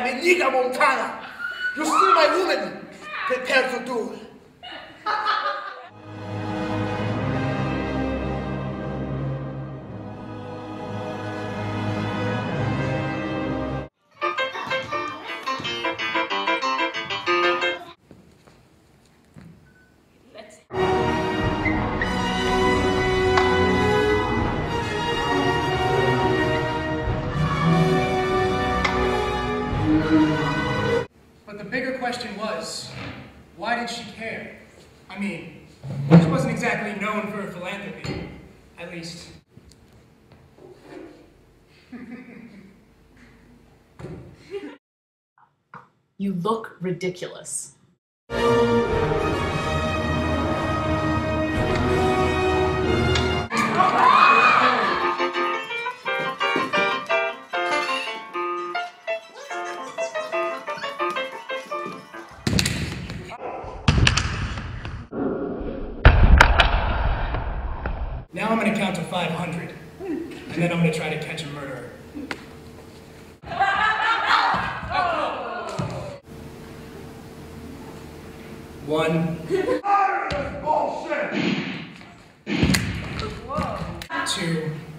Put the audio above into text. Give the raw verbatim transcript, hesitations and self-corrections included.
am Inigo Montana. You steal my woman. Prepare to do. But the bigger question was, why did she care? I mean, she wasn't exactly known for her philanthropy, at least. You look ridiculous. Now I'm gonna count to five hundred, and then I'm gonna try to catch a murderer. One. Bullshit! Two.